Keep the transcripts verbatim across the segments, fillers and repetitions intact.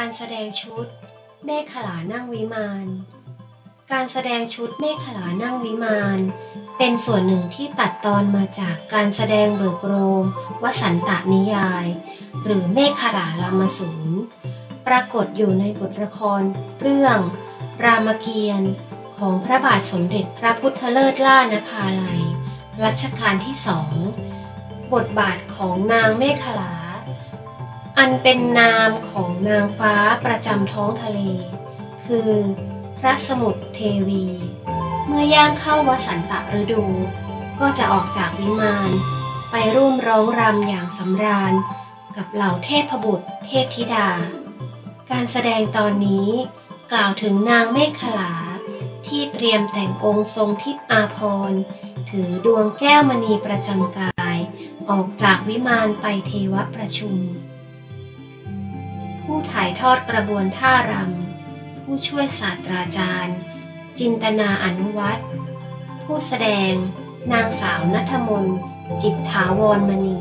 การแสดงชุดเมขลานั่งวิมานการแสดงชุดเมขลานั่งวิมานเป็นส่วนหนึ่งที่ตัดตอนมาจากการแสดงเบิกโรงวสันตนิยายหรือเมขลารามสูรปรากฏอยู่ในบทละครเรื่องรามเกียรติ์ของพระบาทสมเด็จพระพุทธเลิศล่านภาลัยรัชกาลที่สองบทบาทของนางเมขลาอันเป็นนามของนางฟ้าประจำท้องทะเลคือพระสมุทรเทวีเมื่อย่างเข้าวสันตฤดูก็จะออกจากวิมานไปร่วมร้องรำอย่างสำราญกับเหล่าเทพบุตรเทพธิดาการแสดงตอนนี้กล่าวถึงนางเมขลาที่เตรียมแต่งองค์ทรงทิพย์อาภรณ์ถือดวงแก้วมณีประจำกายออกจากวิมานไปเทวประชุมผู้ถ่ายทอดกระบวนท่ารำผู้ช่วยศาสตราจารย์จินตนาอนุวัฒน์ผู้แสดงนางสาวณัฐมนต์จิตถาวรมณี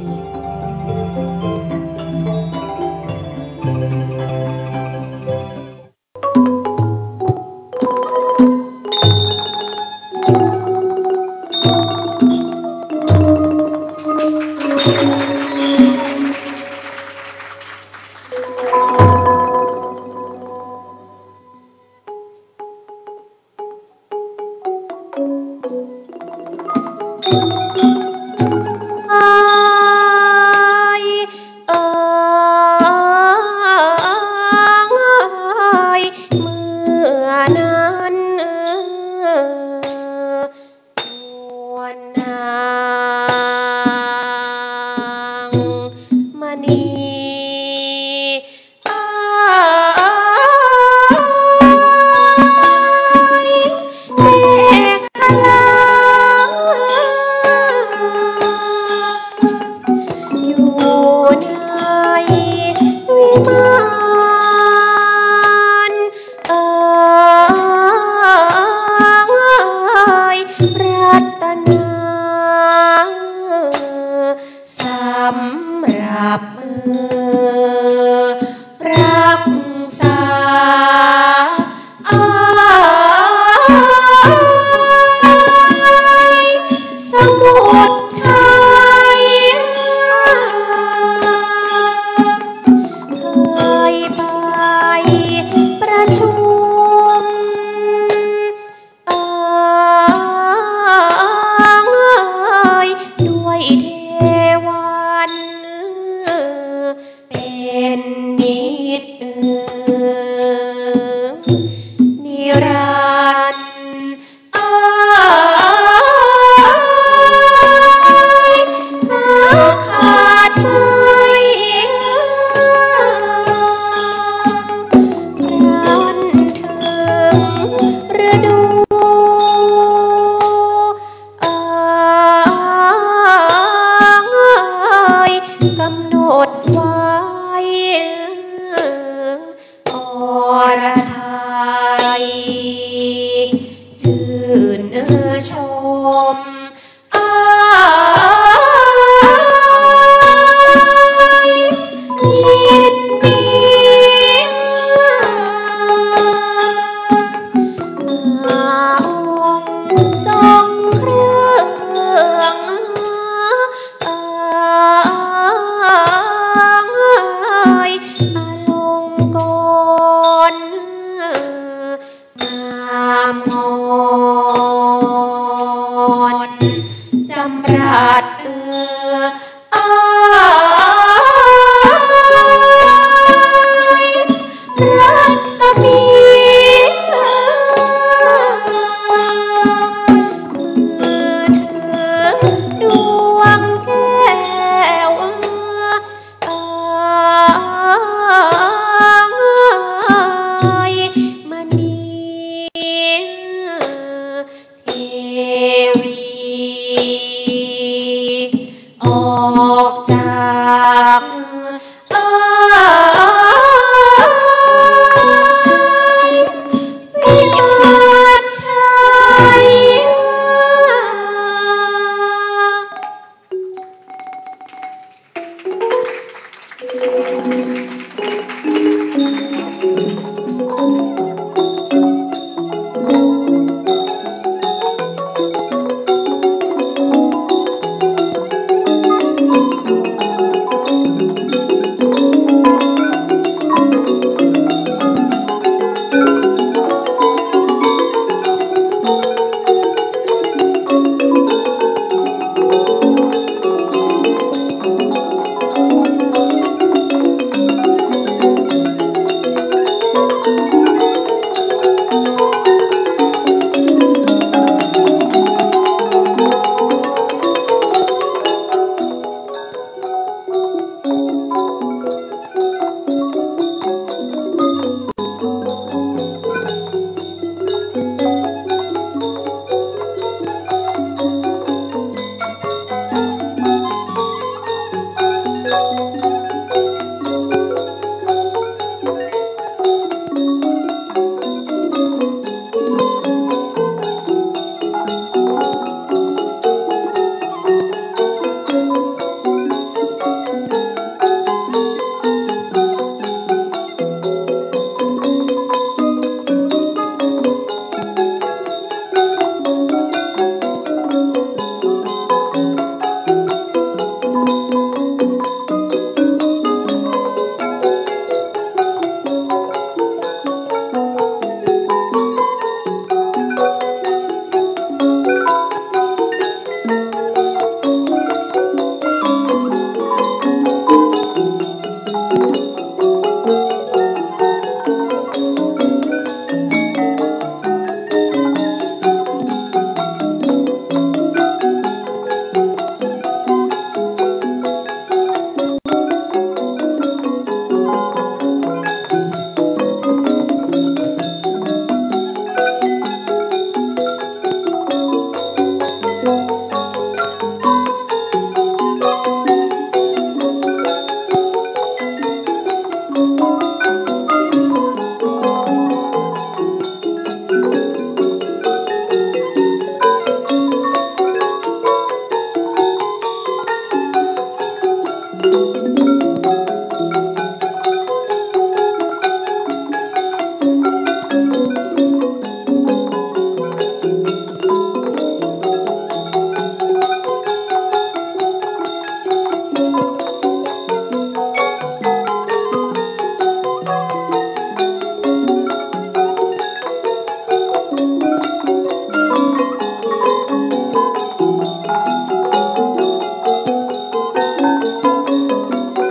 ค